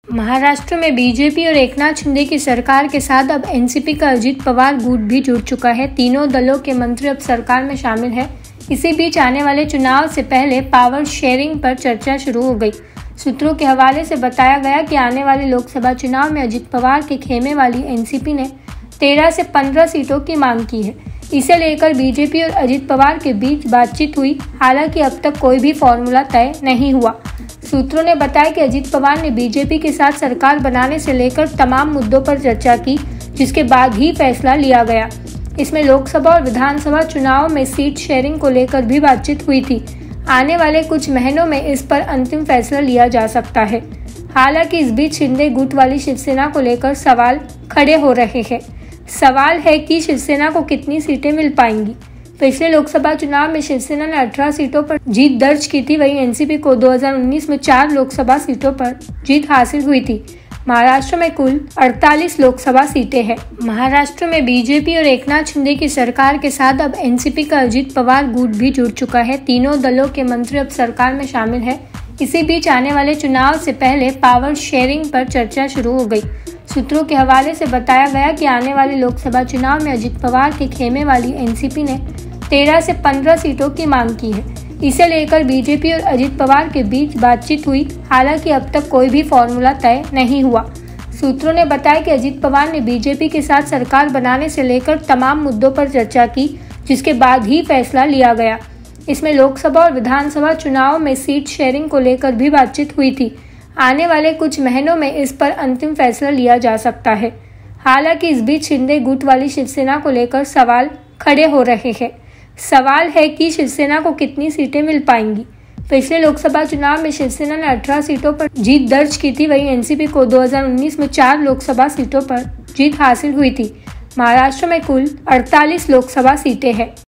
महाराष्ट्र में बीजेपी और एकनाथ शिंदे की सरकार के साथ अब एनसीपी का अजित पवार गुट भी जुड़ चुका है। तीनों दलों के मंत्री अब सरकार में शामिल हैं। इसी बीच आने वाले चुनाव से पहले पावर शेयरिंग पर चर्चा शुरू हो गई। सूत्रों के हवाले से बताया गया कि आने वाले लोकसभा चुनाव में अजित पवार के खेमे वाली एनसीपी ने 13 से 15 सीटों की मांग की है। इसे लेकर बीजेपी और अजित पवार के बीच बातचीत हुई। हालांकि अब तक कोई भी फॉर्मूला तय नहीं हुआ। सूत्रों ने बताया कि अजित पवार ने बीजेपी के साथ सरकार बनाने से लेकर तमाम मुद्दों पर चर्चा की, जिसके बाद ही फैसला लिया गया। इसमें लोकसभा और विधानसभा चुनाव में सीट शेयरिंग को लेकर भी बातचीत हुई थी। आने वाले कुछ महीनों में इस पर अंतिम फैसला लिया जा सकता है। हालांकि इस बीच शिंदे गुट वाली शिवसेना को लेकर सवाल खड़े हो रहे हैं। सवाल है कि शिवसेना को कितनी सीटें मिल पाएंगी। पिछले लोकसभा चुनाव में शिवसेना ने 18 सीटों पर जीत दर्ज की थी। वहीं एनसीपी को 2019 में 4 लोकसभा सीटों पर जीत हासिल हुई थी। महाराष्ट्र में कुल 48 लोकसभा सीटें हैं। महाराष्ट्र में बीजेपी और एकनाथ शिंदे की सरकार के साथ अब एनसीपी का अजित पवार गुट भी जुड़ चुका है। तीनों दलों के मंत्री अब सरकार में शामिल हैं। इसी बीच आने वाले चुनाव से पहले पावर शेयरिंग पर चर्चा शुरू हो गई। सूत्रों के हवाले से बताया गया कि आने वाले लोकसभा चुनाव में अजित पवार के खेमे वाली एनसीपी ने 13 से 15 सीटों की मांग की है। इसे लेकर बीजेपी और अजित पवार के बीच बातचीत हुई। हालांकि अब तक कोई भी फॉर्मूला तय नहीं हुआ। सूत्रों ने बताया कि अजित पवार ने बीजेपी के साथ सरकार बनाने से लेकर तमाम मुद्दों पर चर्चा की, जिसके बाद ही फैसला लिया गया। इसमें लोकसभा और विधानसभा चुनाव में सीट शेयरिंग को लेकर भी बातचीत हुई थी। आने वाले कुछ महीनों में इस पर अंतिम फैसला लिया जा सकता है। हालांकि इस बीच शिंदे गुट वाली शिवसेना को लेकर सवाल खड़े हो रहे हैं। सवाल है कि शिवसेना को कितनी सीटें मिल पाएंगी। पिछले लोकसभा चुनाव में शिवसेना ने 18 सीटों पर जीत दर्ज की थी। वहीं एनसीपी को 2019 में 4 लोकसभा सीटों पर जीत हासिल हुई थी। महाराष्ट्र में कुल 48 लोकसभा सीटें हैं।